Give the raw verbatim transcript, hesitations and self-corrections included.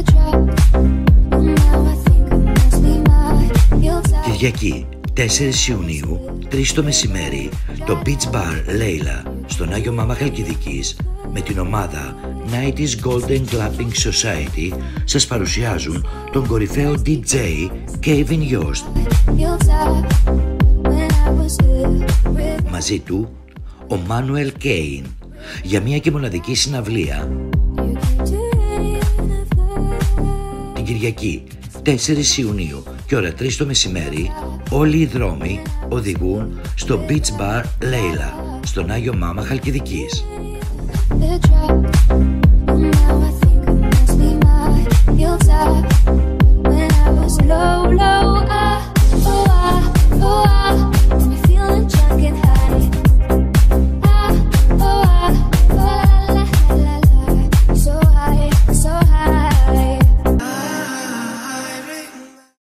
Κυριακή τέσσερις Ιουνίου, τρεις το μεσημέρι, το Beach Bar Leila στον Άγιο Μάμα Χαλκιδικής με την ομάδα ενενήντα Golden Clubbing Society σας παρουσιάζουν τον κορυφαίο ντι τζέι Kevin Yost. Μαζί του ο Manuel Kane για μια και μοναδική συναυλία την Κυριακή τέσσερις Ιουνίου και ώρα τρεις το μεσημέρι. Όλοι οι δρόμοι οδηγούν στο Beach Bar Leila στον Άγιο Μάμα Χαλκιδικής.